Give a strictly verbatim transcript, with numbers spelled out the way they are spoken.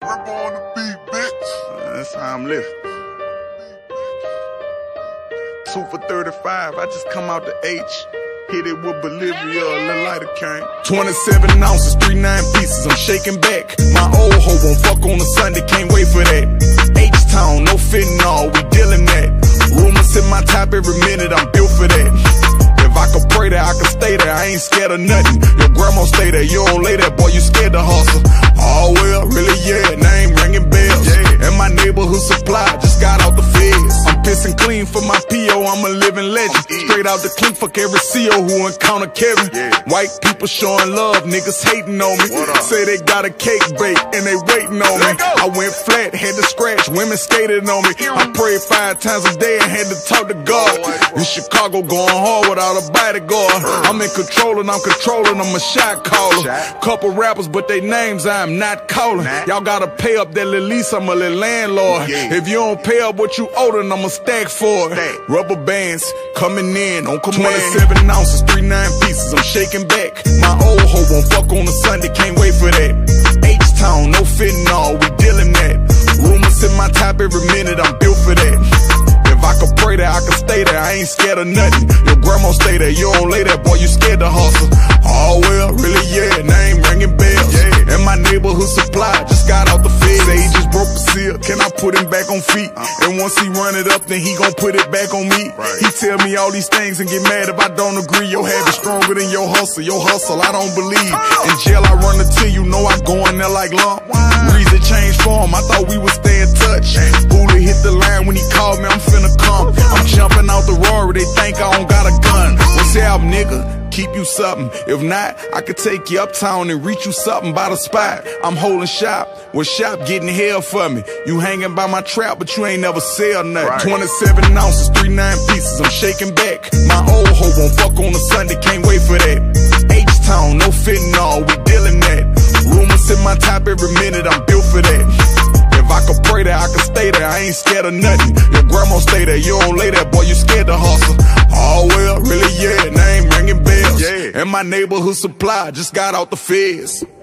Rip on the beat, bitch. That's how I'm living. Two for thirty-five, I just come out the H. Hit it with Bolivia, a little lighter cane. twenty-seven ounces, three nine pieces, I'm shaking back. My old hoe won't fuck on a Sunday, can't wait for that. H-Town, no fentanyl, we dealing that. Rumors in my top every minute, I'm built for that. If I could pray there, I could stay there, I ain't scared of nothing. Your grandma stay there, you don't lay there, boy, you scared to hustle. Oh well, really yeah, name ringing bells. Yeah. And my neighborhood supply just got out the feds. I'm pissing clean for my P O, I'm a living legend. Straight out the clean, fuck every C O who encounter Kevin. Yeah. White people showing love, niggas hating on me. Say they got a cake bake and they waiting on me. I went flat, had to scratch, women skated on me. I prayed five times a day and had to talk to God. In Chicago going hard without a bodyguard. I'm in control and I'm controlling, I'm a shot caller. Couple rappers but they names I'm not calling. Y'all gotta pay up that little lease, I'm a little landlord. If you don't pay up what you owe, then I'ma stack for it. Rubber bands coming in on command. twenty-seven ounces, three nine pieces, I'm shaking back. My old hoe won't fuck on a Sunday, can't wait for that. H-Town, no fentanyl, we dealing that. Rumors in my top every minute, I'm built for that. If I could pray there, I could stay there, I ain't scared of nothing. Your grandma stay there, you don't lay there, boy, you scared to hustle. Oh well, really yeah, name ringing bells. Yeah. And my neighborhood supply just got out the feds. Say he just broke the seal, can I put him back on feet? Uh, and once he run it up, then he gon' put it back on me. Right. He tell me all these things and get mad if I don't agree. Your habit stronger than your hustle, your hustle I don't believe. In jail I run until you know I go in there like lump. Reason changed form, I thought we would stay in touch. Bullet hit the line when he called me, I'm finna come. I'm jumping out the Rory, they think I don't got a gun. What's up, nigga? Keep you something. If not, I could take you uptown and reach you something by the spot. I'm holding shop, with shop getting hell for me. You hanging by my trap, but you ain't never sell nothing. Right. twenty-seven ounces, three nine pieces, I'm shaking back. My old hoe won't fuck on a Sunday, can't wait for that. H-Town, no fentanyl, we dealing that. Rumors in my top every minute, I'm built for that. If I could pray there, I could stay there, I ain't scared of nothing. Your grandma stay there, you don't lay there, boy, you scared to hustle. Oh well, really yeah, name ringing bells. Yeah. And my neighborhood supply just got out the feds.